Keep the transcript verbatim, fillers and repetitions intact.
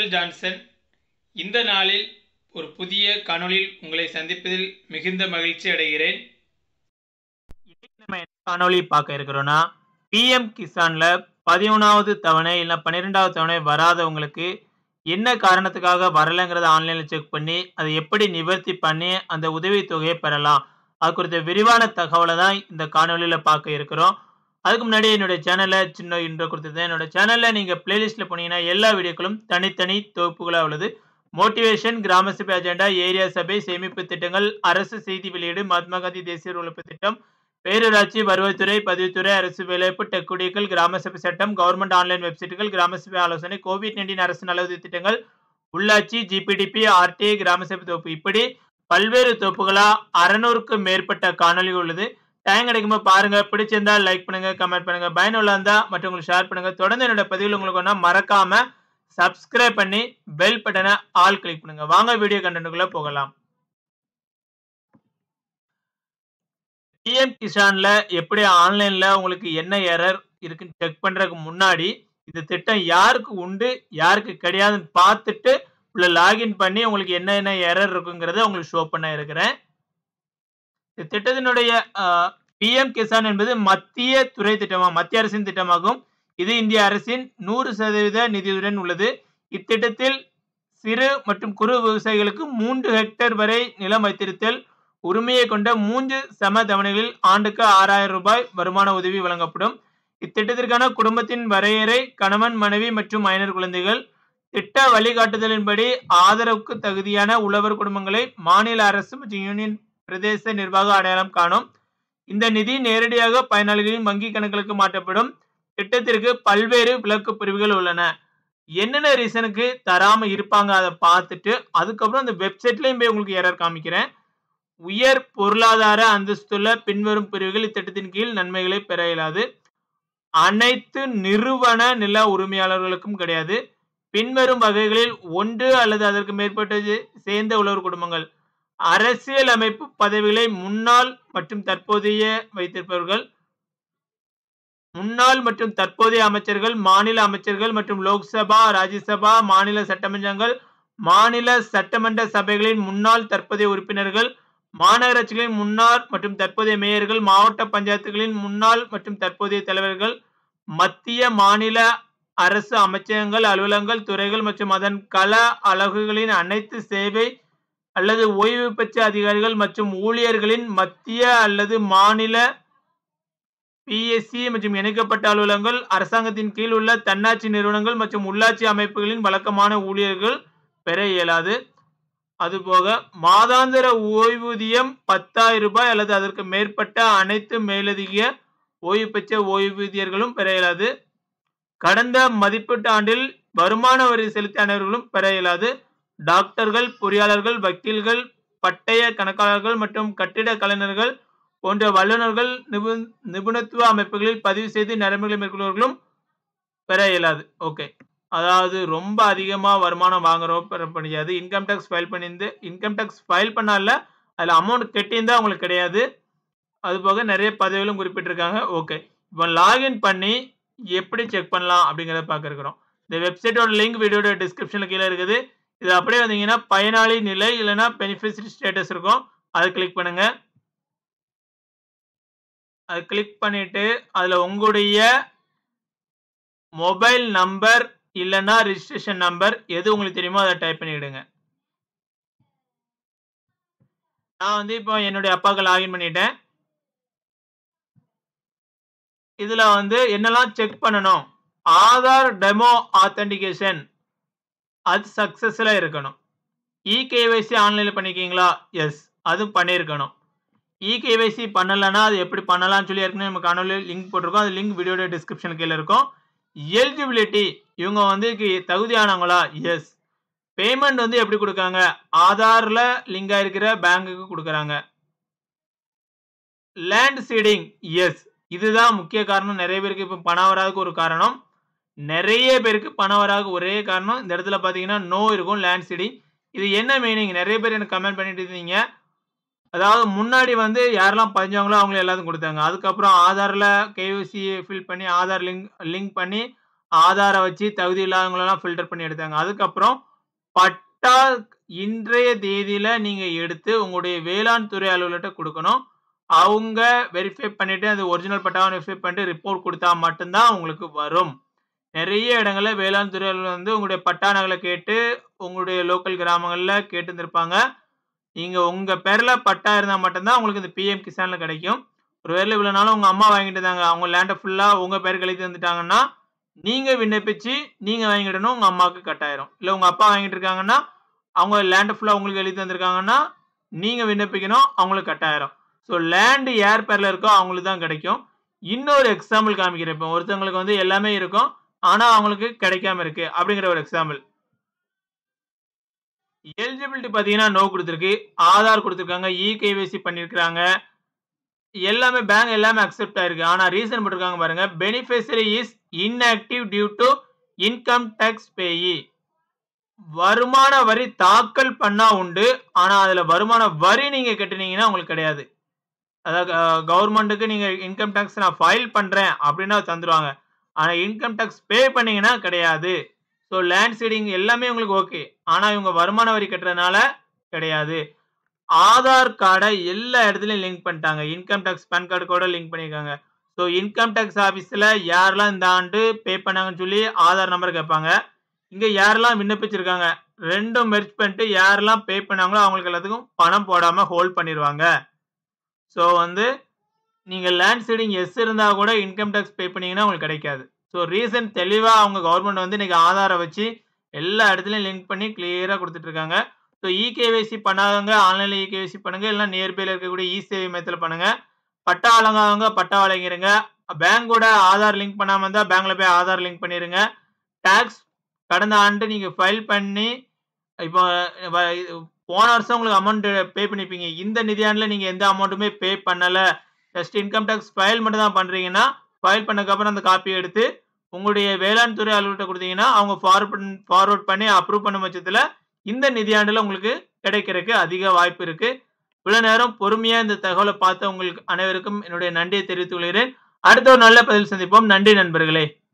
Cmcelljohnson இந்த நாளில் ஒரு புதிய காணொளியில் உங்களை சந்திப்பதில் மிகுந்த மகிழ்ச்சி அடைகிறேன். இன்னைக்கு நம்ம என்ன காணொளி பார்க்க இருக்கிறோம்னா P M கிசான்ல பதிமூணாவது தவணை இல்ல பன்னிரண்டாவது தவணை வராதவங்களுக்கு என்ன காரணத்துக்காக வரலங்கறத ஆன்லைன்ல செக் பண்ணி அதை எப்படி நிவர்த்தி பண்ணி அந்த உதவித்தொகையை பெறலாம். அது குறித்த விரிவான தகவலை தான் இந்த காணொளியில பார்க்க இருக்கிறோம். அதுக்கு முன்னாடி என்னோட சேனல்ல சின்ன இன்ட்ரோ கொடுத்தது. என்னோட சேனல்ல நீங்க பிளேலிஸ்ட்ல போனீங்கன்னா எல்லா வீடியோக்களும் தனித்தனி தொகுப்புகளா உள்ளது. மோட்டிவேஷன், கிராம சபை அஜெண்டா, ஏரியா சபை, சேமிப்பு திட்டங்கள், அரசு செய்தி வெளியீடு, மகாத்மா காந்தி தேசிய உழைப்பு திட்டம், பேரூராட்சி, வருவாய்த்துறை, பதிவுத்துறை, அரசு வேலைவாய்ப்பு, டெக்குடிகள், கிராம சபை சட்டம், கவர்மெண்ட் ஆன்லைன் வெப்சைட்டுகள், கிராம சபை ஆலோசனை, கோவிட் நைன்டீன் அரசு நலவுதவி திட்டங்கள், உள்ளாட்சி, ஜிபிடிபி, ஆர்டிஐ, கிராம சபை தொகுப்பு, இப்படி பல்வேறு தொகுப்புகளா அறுநூறுக்கு மேற்பட்ட காணொலிகள் உள்ளது. டைம் கிடைக்கும்போது பாருங்க. பிடிச்சிருந்தா லைக் பண்ணுங்க, கமெண்ட் பண்ணுங்க. பயனுள்ள இருந்தா மற்றவங்களுக்கு ஷேர் பண்ணுங்க. தொடர்ந்து என்னோட பதிவில் உங்களுக்கு ஒன்றா மறக்காம சப்ஸ்கிரைப் பண்ணி பெல் பட்டனை ஆல் கிளிக் பண்ணுங்க. வாங்க வீடியோ கண்டென்ட்டுக்குள்ள போகலாம். P M கிசான்ல எப்படி ஆன்லைன்ல உங்களுக்கு என்ன எரர் இருக்குன்னு செக் பண்றதுக்கு முன்னாடி இந்த திட்டம் யாருக்கு உண்டு யாருக்கு கிடையாதுன்னு பார்த்துட்டு உள்ள லாகின் பண்ணி உங்களுக்கு என்ன என்ன எரர் இருக்குங்கிறத உங்களுக்கு ஷோ பண்ண இருக்கிறேன். இந்த திட்டத்தினுடைய P M கிசான் என்பது மத்திய துறை திட்டமா மத்திய அரசின் திட்டமாகும். இது இந்திய அரசின் நூறு சதவீத நிதியுடன் உள்ளது. இத்திட்டத்தில் சிறு மற்றும் குறு விவசாயிகளுக்கு மூன்று ஹெக்டேர் வரை நிலம் வைத்திருத்தல் உரிமையை கொண்ட மூன்று சம தவணைகளில் ஆண்டுக்கு ஆறாயிரம் ரூபாய் வருமான உதவி வழங்கப்படும். இத்திட்டத்திற்கான குடும்பத்தின் வரையறை கணவன், மனைவி மற்றும் மைனர் குழந்தைகள். திட்ட வழிகாட்டுதலின்படி ஆதரவுக்கு தகுதியான உழவர் குடும்பங்களை மாநில அரசு மற்றும் யூனியன் பிரதேச நிர்வாக அடையாளம் காணும். இந்த நிதி நேரடியாக பயனாளிகளின் வங்கி கணக்குகளுக்கு மாற்றப்படும். திட்டத்திற்கு பல்வேறு விலக்கு பிரிவுகள் உள்ளன. என்னென்ன ரீசனுக்கு தராம இருப்பாங்க அதை பார்த்துட்டு அதுக்கப்புறம் அந்த வெப்சைட்லயும் போய் உங்களுக்கு எரர் காமிக்கிறேன். உயர் பொருளாதார அந்தஸ்துள்ள பின்வரும் பிரிவுகள் இத்திட்டத்தின் கீழ் நன்மைகளை பெற இயலாது. அனைத்து நிறுவன நில உரிமையாளர்களுக்கும் கிடையாது. பின்வரும் வகைகளில் ஒன்று அல்லது அதற்கு மேற்பட்ட சேர்ந்த உழவர் குடும்பங்கள், அரசியல் அமைப்பு பதவிகளை முன்னாள் மற்றும் தற்போதைய வைத்திருப்பவர்கள், முன்னாள் மற்றும் தற்போதைய அமைச்சர்கள், மாநில அமைச்சர்கள் மற்றும் லோக்சபா, ராஜ்யசபா, மாநில சட்டமன்றங்கள், மாநில சட்டமன்ற சபைகளின் முன்னாள் தற்போதைய உறுப்பினர்கள், மாநகராட்சிகளின் முன்னாள் மற்றும் தற்போதைய மேயர்கள், மாவட்ட பஞ்சாயத்துகளின் முன்னாள் மற்றும் தற்போதைய தலைவர்கள், மத்திய மாநில அரசு அமைச்சகங்கள், அலுவலகங்கள், துறைகள் மற்றும் அதன் கள அலகுகளின் அனைத்து சேவை அல்லது ஓய்வு பெற்ற அதிகாரிகள் மற்றும் ஊழியர்களின் மத்திய அல்லது மாநில P S C மற்றும் இணைக்கப்பட்ட அலுவலகங்கள், அரசாங்கத்தின் கீழ் உள்ள தன்னாட்சி நிறுவனங்கள் மற்றும் உள்ளாட்சி அமைப்புகளின் வழக்கமான ஊழியர்கள் பெற இயலாது. அதுபோக மாதாந்திர ஓய்வூதியம் பத்தாயிரம் ரூபாய் அல்லது அதற்கு மேற்பட்ட அனைத்து மேலதிக ஓய்வு பெற்ற ஓய்வூதியர்களும் பெற இயலாது. கடந்த மதிப்பீட்டு ஆண்டில் வருமான வரி செலுத்திய அனைவர்களும் பெற இயலாது. டாக்டர்கள், பொறியாளர்கள், வக்கீல்கள், பட்டய கணக்காளர்கள் மற்றும் கட்டிட கலைஞர்கள் போன்ற வல்லுநர்கள் நிபு நிபுணத்துவ அமைப்புகளில் பதிவு செய்து நடைமுறை மேற்கொள்வர்களும் பெற இயலாது. ஓகே, அதாவது ரொம்ப அதிகமா வருமானம் வாங்குறோம் பெற முடியாது. இன்கம் டேக்ஸ் ஃபைல் பண்ணியிருந்து இன்கம் டேக்ஸ் ஃபைல் பண்ணால அதில் அமௌண்ட் கட்டியிருந்தா அவங்களுக்கு கிடையாது. அதுபோக நிறைய பதவிகளும் குறிப்பிட்டிருக்காங்க. ஓகே, இப்போ லாகின் பண்ணி எப்படி செக் பண்ணலாம் அப்படிங்கிறத பார்க்க இருக்கிறோம். இந்த வெப்சைட்டோட லிங்க் வீடியோட டிஸ்கிரிப்ஷனில் கீழே இருக்குது. இது அப்படியே வந்தீங்கன்னா பயனாளி நிலை இல்லைன்னா பெனிஃபிஷரி ஸ்டேட்டஸ் இருக்கும். அதை கிளிக் பண்ணுங்க. அதை கிளிக் பண்ணிட்டு அதுல உங்களுடைய மொபைல் நம்பர் இல்லைன்னா ரிஜிஸ்ட்ரேஷன் நம்பர் எது உங்களுக்கு தெரியுமோ அதை டைப் பண்ணிடுங்க. நான் வந்து இப்போ என்னுடைய அப்பாவுக்கு லாகின் பண்ணிட்டேன். இதுல வந்து என்னெல்லாம் செக் பண்ணணும், ஆதார் டெமோ ஆத்தென்டிகேஷன் அது சக்சஸ்ஃபுல்லா இருக்கணும். இ கேஒய்சி ஆன்லைன்ல பண்ணிருக்கீங்களா? எஸ், அது பண்ணியிருக்கணும். இ கேஒய்சி பண்ணலைன்னா அது எப்படி பண்ணலாம்னு சொல்லி ஏற்கனவே நம்ம காணொலியில் லிங்க் போட்டிருக்கோம். அது லிங்க் வீடியோட டிஸ்கிரிப்ஷன் கீழே இருக்கும். எலிஜிபிலிட்டி, இவங்க வந்து தகுதியானவங்களா? எஸ். பேமெண்ட் வந்து எப்படி கொடுக்காங்க? ஆதார்ல லிங்க் ஆயிருக்கிற பேங்குக்கு கொடுக்குறாங்க. Land seeding, yes. இதுதான் முக்கிய காரணம். நிறைய பேருக்கு இப்போ பணம் வராதுக்கு ஒரு காரணம். நிறைய பேருக்கு பணம் வராது ஒரே காரணம் இந்த இடத்துல பார்த்தீங்கன்னா நோ இருக்கும், லேண்ட் சீடிங். இது என்ன மீனிங்? நிறைய பேர் எனக்கு கமெண்ட் பண்ணிட்டு இருந்தீங்க. அதாவது முன்னாடி வந்து யாரெல்லாம் பதிஞ்சாங்களோ அவங்கள எல்லாத்தையும் கொடுத்தாங்க. அதுக்கப்புறம் ஆதாரில் கேஒய்சி ஃபில் பண்ணி ஆதார் லிங்க் லிங்க் பண்ணி ஆதார வச்சு தகுதி இல்லாதவங்களெல்லாம் ஃபில்டர் பண்ணி எடுத்தாங்க. அதுக்கப்புறம் பட்டா இன்றைய தேதியில நீங்க எடுத்து உங்களுடைய வேளாண் துறை அலுவலர்ட்ட குடுக்கணும். அவங்க வெரிஃபை பண்ணிட்டு அது ஒரிஜினல் பட்டாவான்னு வெரிஃபை பண்ணிட்டு ரிப்போர்ட் குடுத்தா மட்டும் தான் உங்களுக்கு வரும். நெறைய இடங்கள்ல வேளாண் துறை அலுவலர் வந்து உங்களுடைய பட்டா நகல கேட்டு உங்களுடைய லோக்கல் கிராமங்கள்ல கேட்டுருந்திருப்பாங்க. நீங்க உங்க பேர்ல பட்டா இருந்தா மட்டும் தான் உங்களுக்கு இந்த பிஎம் கிசான்ல கிடைக்கும். ஒருவேளை இவ்வளவு நாளும் உங்க அம்மா வாங்கிட்டு இருந்தாங்க. அவங்க லேண்ட ஃபுல்லா உங்க பேருக்கு எழுதி தந்துட்டாங்கன்னா, நீங்க விண்ணப்பிச்சு நீங்க வாங்கிடணும். உங்க அம்மாவுக்கு கட் ஆயிரும். இல்ல உங்க அப்பா வாங்கிட்டு இருக்காங்கன்னா, அவங்க லேண்ட் ஃபுல்லா உங்களுக்கு எழுதி தந்திருக்காங்கன்னா, நீங்க விண்ணப்பிக்கணும். அவங்களுக்கு கட் ஆயிரும். சோ லேண்ட் யார் பேர்ல இருக்கோ அவங்களுக்கு தான் கிடைக்கும். இன்னொரு எக்ஸாம்பிள் காமிக்கிறேன். இப்போ ஒருத்தங்களுக்கு வந்து எல்லாமே இருக்கும். ஆனா அவங்களுக்கு கிடைக்காம இருக்கு. அப்படிங்கிற ஒரு எக்ஸாம்பிள். எலிஜிபிலிட்டி பாத்தீங்கன்னா நோ குடுத்திருக்கு. ஆதார் குடுத்திருக்காங்க. இ கேவைசி பண்ணிருக்காங்க. எல்லாமே பேங்க் எல்லாமே அக்செப்ட் ஆயிருக்கு. ஆனா ரீசன் போட்டுருக்காங்க பாருங்க. Beneficiary is inactive due to income tax payee. வருமான வரி தாக்கல் பண்ணா உண்டு. ஆனா அதுல வருமான வரி நீங்க கட்டுனீங்கன்னா உங்களுக்கு கிடையாது. அதாவது கவர்மெண்ட்டுக்கு நீங்க இன்கம் டாக்ஸ் நான் ஃபைல் பண்றேன் அப்படின்னா தந்துருவாங்க. ஆனா இன்கம் டாக்ஸ் பே பண்ணீங்கன்னா கிடையாது. சோ லேண்ட் சீடிங் எல்லாமே உங்களுக்கு ஓகே. ஆனா இவங்க வருமான வரி கட்டுறதுனால கிடையாது. ஆதார் கார்ட எல்லா இடத்துலயும் லிங்க் பண்ணிட்டாங்க. இன்கம் டாக்ஸ் பான் கார்டு கூட லிங்க் பண்ணிருக்காங்க. சோ இன்கம் டாக்ஸ் ஆபீஸ்ல யாரெல்லாம் இந்த ஆண்டு பே பண்ணாங்கன்னு சொல்லி ஆதார் நம்பர் கேட்பாங்க. இங்க யாரெல்லாம் விண்ணப்பிச்சிருக்காங்க ரெண்டும் மெர்ஜ் பண்ணிட்டு யாரெல்லாம் பே பண்ணாங்களோ அவங்களுக்கு எல்லாத்துக்கும் பணம் போடாம ஹோல்ட் பண்ணிடுவாங்க. சோ வந்து நீங்க லேண்ட் சீடிங் எஸ் இருந்தா கூட இன்கம் டாக்ஸ் பே பண்ணீங்கன்னா உங்களுக்கு கிடைக்காது. சோ ரீசன் தெளிவா அவங்க கவர்மெண்ட் வந்து இன்னைக்கு ஆதார வச்சு எல்லா இடத்துலயும் லிங்க் பண்ணி கிளியரா கொடுத்துட்டு இருக்காங்க. ஸோ இகேவைசி பண்ணாதவங்க ஆன்லைன்ல இகேவைசி பண்ணுங்க. இல்லைன்னா நியர்பைல இருக்கக்கூடிய இ சேவை மையத்தில் பண்ணுங்க. பட்டா வழங்காதவங்க பட்டா வழங்கிருங்க. பேங்கோட ஆதார் லிங்க் பண்ணாம இருந்தா பேங்க்ல போய் ஆதார் லிங்க் பண்ணிருங்க. டாக்ஸ் கடந்த ஆண்டு நீங்க ஃபைல் பண்ணி இப்போ போன வருஷம் உங்களுக்கு அமௌண்ட் பே பண்ணிப்பீங்க. இந்த நிதியாண்டுல நீங்க எந்த அமௌண்ட்டுமே பே பண்ணல. ஜஸ்ட் இன்கம் டாக்ஸ் ஃபைல் மட்டும் தான் பண்றீங்கன்னா ஃபைல் பண்ணதுக்கு அப்புறம் அந்த காப்பி எடுத்து உங்களுடைய வேளாண் துறை அலுவலர்கிட்ட கொடுத்தீங்கன்னா அவங்க ஃபார்வர்ட் ஃபார்வர்ட் பண்ணி அப்ரூவ் பண்ணும் பட்சத்துல இந்த நிதியாண்டுல உங்களுக்கு கிடைக்கிறதுக்கு அதிக வாய்ப்பு இருக்கு. இவ்வளவு நேரம் பொறுமையா இந்த தகவலை பார்த்த உங்களுக்கு அனைவருக்கும் என்னுடைய நன்றியை தெரிவித்துக் கொள்கிறேன். அடுத்த ஒரு நல்ல பதில் சந்திப்போம். நன்றி நண்பர்களே.